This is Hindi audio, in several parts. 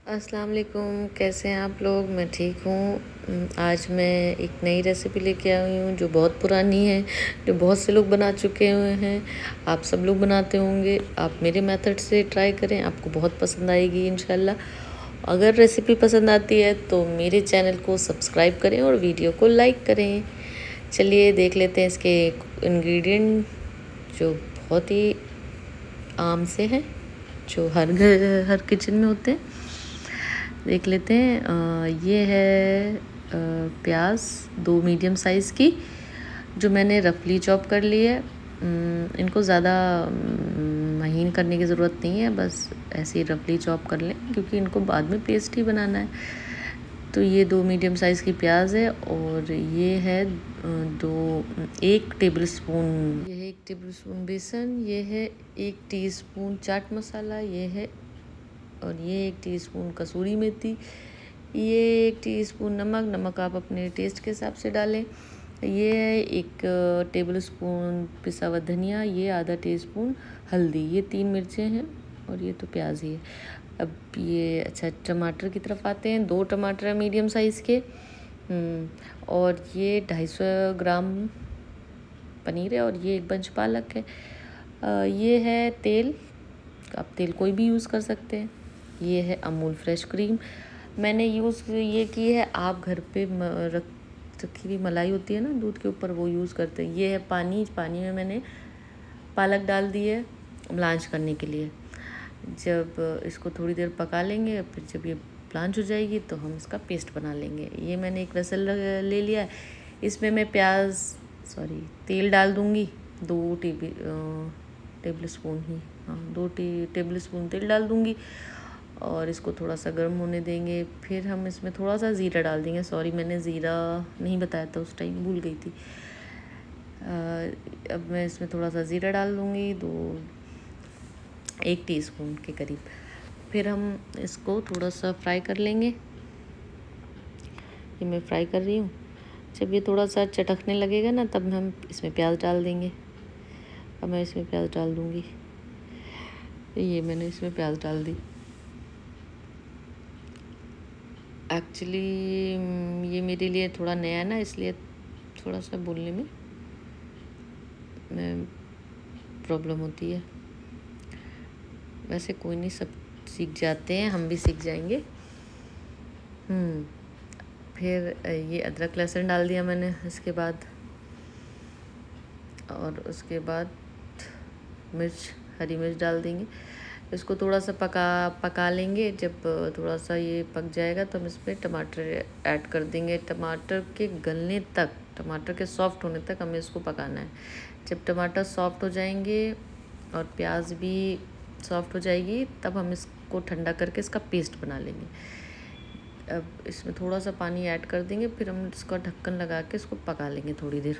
अस्सलाम वालेकुम, कैसे हैं आप लोग। मैं ठीक हूँ। आज मैं एक नई रेसिपी लेके आई हूँ जो बहुत पुरानी है, जो बहुत से लोग बना चुके हुए हैं। आप सब लोग बनाते होंगे। आप मेरे मेथड से ट्राई करें, आपको बहुत पसंद आएगी इंशाल्लाह। अगर रेसिपी पसंद आती है तो मेरे चैनल को सब्सक्राइब करें और वीडियो को लाइक करें। चलिए देख लेते हैं इसके इंग्रेडिएंट जो बहुत ही आम से हैं, जो हर घर हर किचन में होते हैं। देख लेते हैं। ये है प्याज 2 मीडियम साइज़ की, जो मैंने रफली चॉप कर ली है। इनको ज़्यादा महीन करने की ज़रूरत नहीं है, बस ऐसे ही रफली चॉप कर लें क्योंकि इनको बाद में पेस्ट ही बनाना है। तो ये 2 मीडियम साइज़ की प्याज है और ये है 1 टेबल स्पून, ये है 1 टेबल स्पून बेसन, ये है 1 टीस्पून चाट मसाला, ये है और ये 1 टीस्पून कसूरी मेथी, ये 1 टीस्पून नमक आप अपने टेस्ट के हिसाब से डालें। ये है 1 टेबल स्पून पिसा हुआ धनिया, ये आधा टीस्पून हल्दी, ये 3 मिर्चें हैं और ये तो प्याज ही है। अब ये अच्छा टमाटर की तरफ आते हैं। 2 टमाटर है मीडियम साइज़ के। और ये 250 ग्राम पनीर है और ये 1 बंच पालक है। ये है तेल, आप तेल कोई भी यूज़ कर सकते हैं। ये है अमूल फ्रेश क्रीम, मैंने यूज़ ये की है। आप घर पे रखी हुई मलाई होती है ना दूध के ऊपर, वो यूज़ करते हैं। ये है पानी में मैंने पालक डाल दी है ब्लांच करने के लिए। जब इसको थोड़ी देर पका लेंगे, फिर जब ये ब्लांच हो जाएगी तो हम इसका पेस्ट बना लेंगे। ये मैंने एक वेसल ले लिया है, इसमें मैं तेल डाल दूँगी 2 टेबल स्पून ही, हाँ 2 टेबल स्पून तेल डाल दूँगी और इसको थोड़ा सा गर्म होने देंगे। फिर हम इसमें थोड़ा सा ज़ीरा डाल देंगे। मैंने ज़ीरा नहीं बताया था उस टाइम, भूल गई थी। अब मैं इसमें थोड़ा सा ज़ीरा डाल दूँगी, 1 टीस्पून के करीब। फिर हम इसको थोड़ा सा फ्राई कर लेंगे। ये मैं फ्राई कर रही हूँ। जब ये थोड़ा सा चटकने लगेगा ना, तब हम इसमें प्याज डाल देंगे। अब मैं इसमें प्याज डाल दूँगी। ये मैंने इसमें प्याज डाल दी। एक्चुअली ये मेरे लिए थोड़ा नया है ना, इसलिए थोड़ा सा बोलने में प्रॉब्लम होती है। वैसे कोई नहीं, सब सीख जाते हैं, हम भी सीख जाएंगे। फिर ये अदरक लहसुन डाल दिया मैंने इसके बाद, और उसके बाद हरी मिर्च डाल देंगे। इसको थोड़ा सा पका लेंगे। जब थोड़ा सा ये पक जाएगा तो हम इसमें टमाटर ऐड कर देंगे। टमाटर के गलने तक, टमाटर के सॉफ्ट होने तक हमें इसको पकाना है। जब टमाटर सॉफ्ट हो जाएंगे और प्याज भी सॉफ्ट हो जाएगी, तब हम इसको ठंडा करके इसका पेस्ट बना लेंगे। अब इसमें थोड़ा सा पानी ऐड कर देंगे, फिर हम इसका ढक्कन लगा के इसको पका लेंगे थोड़ी देर।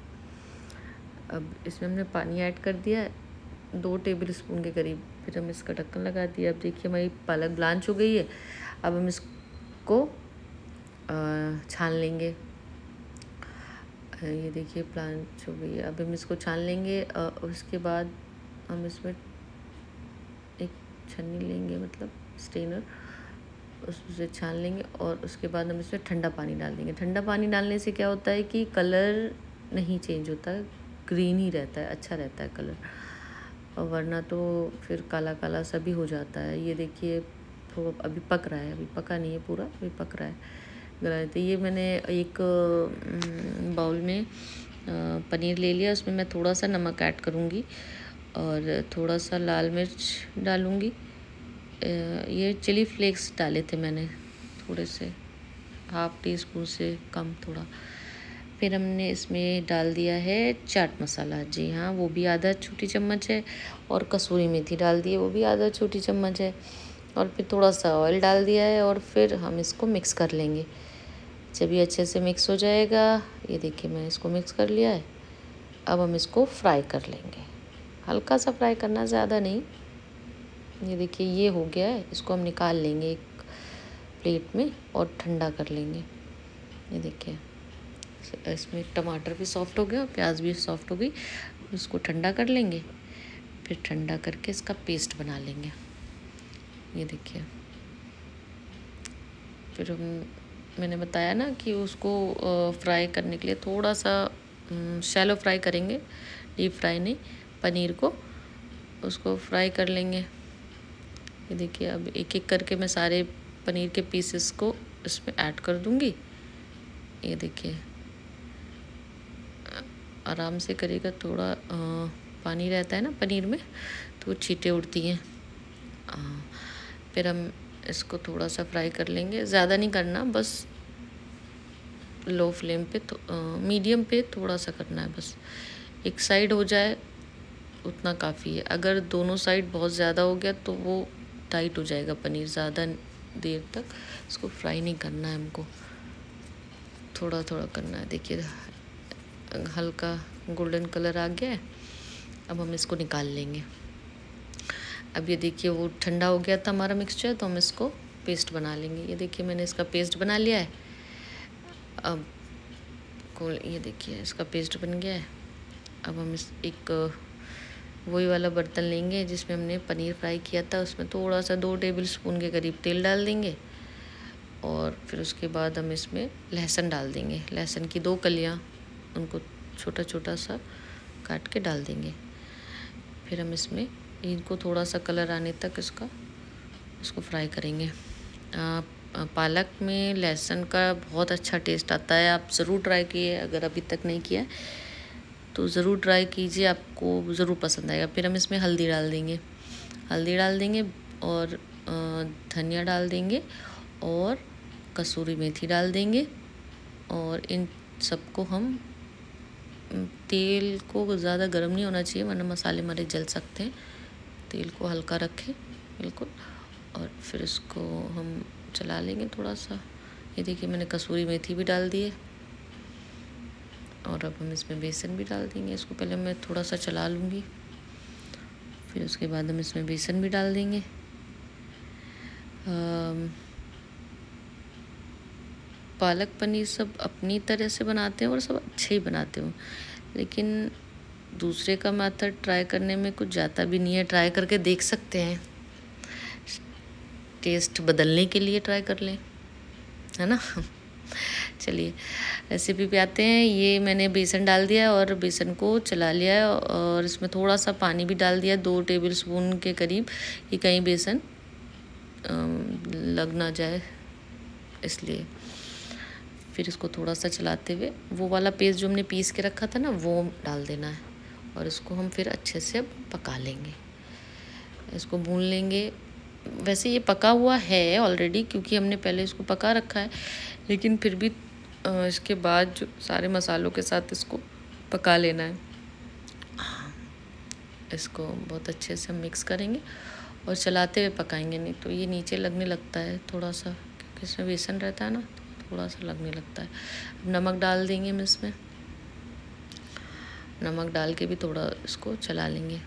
अब इसमें हमने पानी ऐड कर दिया है 2 टेबल स्पून के करीब। फिर हम इसका ढक्कन लगा दिया। अब देखिए हमारी पालक ब्लांच हो गई है। अब हम इसको छान लेंगे। ये देखिए ब्लांच हो गई है। अब हम इसको छान लेंगे। उसके बाद हम इसमें एक छन्नी लेंगे, मतलब स्ट्रेनर, उससे छान लेंगे और उसके बाद हम इसमें ठंडा पानी डाल देंगे। ठंडा पानी डालने से क्या होता है कि कलर नहीं चेंज होता है, ग्रीन ही रहता है, अच्छा रहता है कलर, और वरना तो फिर काला काला सा भी हो जाता है। ये देखिए तो अभी पक रहा है, अभी पका नहीं है पूरा, अभी पक रहा है गला। तो ये मैंने एक बाउल में पनीर ले लिया, उसमें मैं थोड़ा सा नमक ऐड करूँगी और थोड़ा सा लाल मिर्च डालूँगी। ये चिली फ्लेक्स डाले थे मैंने थोड़े से, 1/2 टीस्पून से कम थोड़ा। फिर हमने इसमें डाल दिया है चाट मसाला, जी हाँ वो भी आधा छोटी चम्मच है, और कसूरी मेथी डाल दी है, वो भी आधा छोटी चम्मच है। और फिर थोड़ा सा ऑयल डाल दिया है और फिर हम इसको मिक्स कर लेंगे। जब ये अच्छे से मिक्स हो जाएगा, ये देखिए मैंने इसको मिक्स कर लिया है। अब हम इसको फ्राई कर लेंगे, हल्का सा फ्राई करना, ज़्यादा नहीं। ये देखिए ये हो गया है, इसको हम निकाल लेंगे एक प्लेट में और ठंडा कर लेंगे। ये देखिए इसमें टमाटर भी सॉफ्ट हो गया और प्याज भी सॉफ्ट हो गई। उसको ठंडा कर लेंगे, फिर ठंडा करके इसका पेस्ट बना लेंगे। ये देखिए फिर मैंने बताया ना कि उसको फ्राई करने के लिए थोड़ा सा शैलो फ्राई करेंगे, डीप फ्राई नहीं, पनीर को उसको फ्राई कर लेंगे। ये देखिए अब एक एक करके मैं सारे पनीर के पीसेस को इसमें ऐड कर दूंगी। ये देखिए आराम से करेगा, थोड़ा पानी रहता है ना पनीर में तो छींटे उड़ती हैं। फिर हम इसको थोड़ा सा फ्राई कर लेंगे, ज़्यादा नहीं करना, बस लो फ्लेम पे, तो मीडियम पे थोड़ा सा करना है, बस एक साइड हो जाए उतना काफ़ी है। अगर दोनों साइड बहुत ज़्यादा हो गया तो वो टाइट हो जाएगा पनीर, ज़्यादा देर तक इसको फ्राई नहीं करना है हमको, थोड़ा थोड़ा करना है। देखिए हल्का गोल्डन कलर आ गया है, अब हम इसको निकाल लेंगे। अब ये देखिए वो ठंडा हो गया था हमारा मिक्सचर, तो हम इसको पेस्ट बना लेंगे। ये देखिए मैंने इसका पेस्ट बना लिया है। अब ये देखिए इसका पेस्ट बन गया है। अब हम इस एक वही वाला बर्तन लेंगे जिसमें हमने पनीर फ्राई किया था, उसमें थोड़ा सा 2 टेबल स्पून के करीब तेल डाल देंगे और फिर उसके बाद हम इसमें लहसुन डाल देंगे। लहसुन की 2 कलियाँ, उनको छोटा छोटा सा काट के डाल देंगे। फिर हम इसमें इनको थोड़ा सा कलर आने तक इसको फ्राई करेंगे। पालक में लहसुन का बहुत अच्छा टेस्ट आता है, आप ज़रूर ट्राई कीजिए, अगर अभी तक नहीं किया है तो ज़रूर ट्राई कीजिए, आपको ज़रूर पसंद आएगा। फिर हम इसमें हल्दी डाल देंगे और धनिया डाल देंगे और कसूरी मेथी डाल देंगे। और इन सबको हम, तेल को ज़्यादा गर्म नहीं होना चाहिए वरना मसाले हमारे जल सकते हैं, तेल को हल्का रखें बिल्कुल। और फिर इसको हम चला लेंगे थोड़ा सा। ये देखिए मैंने कसूरी मेथी भी डाल दी है और अब हम इसमें बेसन भी डाल देंगे। इसको पहले मैं थोड़ा सा चला लूँगी, फिर उसके बाद हम इसमें बेसन भी डाल देंगे। पालक पनीर सब अपनी तरह से बनाते हैं और सब अच्छे ही बनाते हो, लेकिन दूसरे का मेथड ट्राई करने में कुछ जाता भी नहीं है। ट्राई करके देख सकते हैं, टेस्ट बदलने के लिए ट्राई कर लें, है ना। चलिए रेसिपी पे आते हैं। ये मैंने बेसन डाल दिया और बेसन को चला लिया है और इसमें थोड़ा सा पानी भी डाल दिया, 2 टेबल स्पून के करीब, कि कहीं बेसन लग ना जाए इसलिए। फिर इसको थोड़ा सा चलाते हुए वो वाला पेस्ट जो हमने पीस के रखा था ना वो डाल देना है और इसको हम फिर अच्छे से पका लेंगे, इसको भून लेंगे। वैसे ये पका हुआ है ऑलरेडी क्योंकि हमने पहले इसको पका रखा है, लेकिन फिर भी इसके बाद जो सारे मसालों के साथ इसको पका लेना है। इसको बहुत अच्छे से मिक्स करेंगे और चलाते हुए पकाएंगे, नहीं तो ये नीचे लगने लगता है थोड़ा सा, क्योंकि इसमें बेसन रहता है ना, थोड़ा सा लगने लगता है। अब नमक डाल देंगे हम इसमें, नमक डाल के भी थोड़ा इसको चला लेंगे।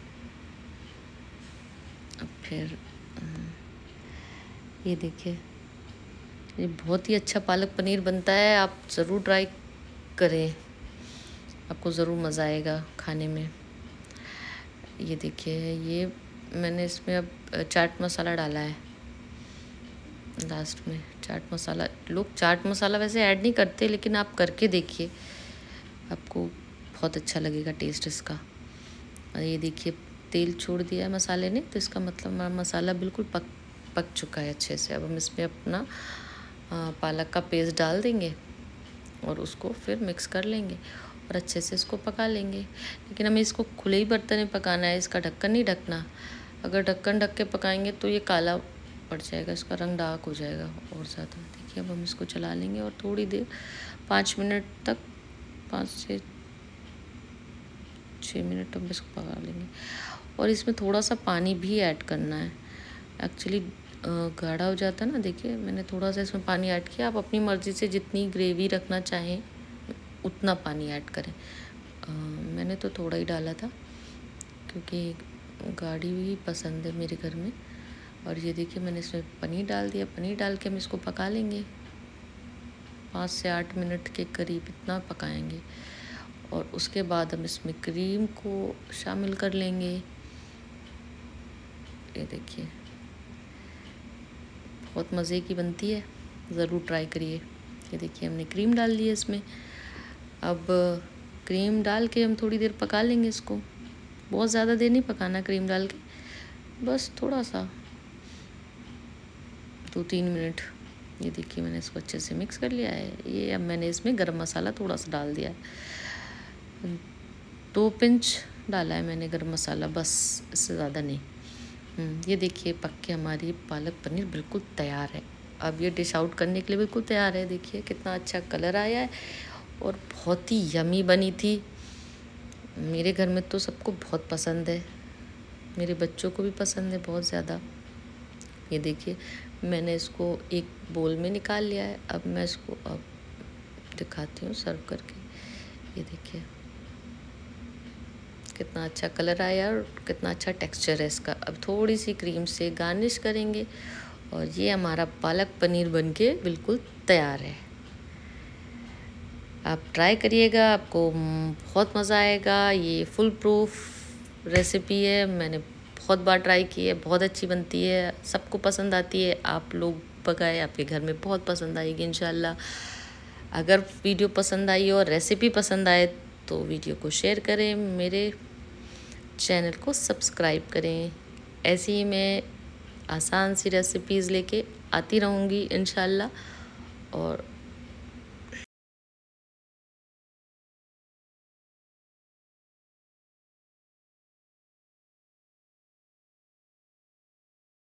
अब फिर ये देखिए ये बहुत ही अच्छा पालक पनीर बनता है, आप ज़रूर ट्राई करें, आपको ज़रूर मज़ा आएगा खाने में। ये देखिए ये मैंने इसमें अब चाट मसाला डाला है लास्ट में। चाट मसाला, लोग चाट मसाला वैसे ऐड नहीं करते, लेकिन आप करके देखिए, आपको बहुत अच्छा लगेगा टेस्ट इसका। और ये देखिए तेल छोड़ दिया है मसाले ने, तो इसका मतलब मसाला बिल्कुल पक चुका है अच्छे से। अब हम इसमें अपना पालक का पेस्ट डाल देंगे और उसको फिर मिक्स कर लेंगे और अच्छे से इसको पका लेंगे। लेकिन हमें इसको खुले ही बर्तन में पकाना है, इसका ढक्कन नहीं ढकना। अगर ढक्कन ढक के पकाएंगे तो ये काला पड़ जाएगा, इसका रंग डार्क हो जाएगा और ज़्यादा। देखिए अब हम इसको चला लेंगे और थोड़ी देर 5 मिनट तक, 5 से 6 मिनट हम इसको पका लेंगे। और इसमें थोड़ा सा पानी भी ऐड करना है, एक्चुअली गाढ़ा हो जाता है ना। देखिए मैंने थोड़ा सा इसमें पानी ऐड किया, आप अपनी मर्ज़ी से जितनी ग्रेवी रखना चाहें उतना पानी ऐड करें। मैंने तो थोड़ा ही डाला था क्योंकि गाढ़ी ही पसंद है मेरे घर में। और ये देखिए मैंने इसमें पनीर डाल दिया, पनीर डाल के हम इसको पका लेंगे 5 से 8 मिनट के करीब, इतना पकाएंगे। और उसके बाद हम इसमें क्रीम को शामिल कर लेंगे। ये देखिए बहुत मज़े की बनती है, ज़रूर ट्राई करिए। ये देखिए हमने क्रीम डाल दी है इसमें। अब क्रीम डाल के हम थोड़ी देर पका लेंगे इसको। बहुत ज़्यादा देर नहीं पकाना क्रीम डाल के, बस थोड़ा सा 2-3 मिनट। ये देखिए मैंने इसको अच्छे से मिक्स कर लिया है। ये अब मैंने इसमें गरम मसाला थोड़ा सा डाल दिया है, 2 पिंच डाला है मैंने गरम मसाला, बस इससे ज़्यादा नहीं। ये देखिए पक के हमारी पालक पनीर बिल्कुल तैयार है। अब ये डिश आउट करने के लिए बिल्कुल तैयार है। देखिए कितना अच्छा कलर आया है और बहुत ही यमी बनी थी। मेरे घर में तो सबको बहुत पसंद है, मेरे बच्चों को भी पसंद है बहुत ज़्यादा। ये देखिए मैंने इसको एक बोल में निकाल लिया है। अब मैं इसको अब दिखाती हूँ सर्व करके। ये देखिए कितना अच्छा कलर आया और कितना अच्छा टेक्सचर है इसका। अब थोड़ी सी क्रीम से गार्निश करेंगे और ये हमारा पालक पनीर बनके बिल्कुल तैयार है। आप ट्राई करिएगा, आपको बहुत मज़ा आएगा। ये फुल प्रूफ रेसिपी है, मैंने बहुत बार ट्राई की है, बहुत अच्छी बनती है, सबको पसंद आती है। आप लोग पकाए, आपके घर में बहुत पसंद आएगी इंशाल्लाह। अगर वीडियो पसंद आई और रेसिपी पसंद आए तो वीडियो को शेयर करें, मेरे चैनल को सब्सक्राइब करें। ऐसे ही मैं आसान सी रेसिपीज़ लेके आती रहूँगी इंशाल्लाह। और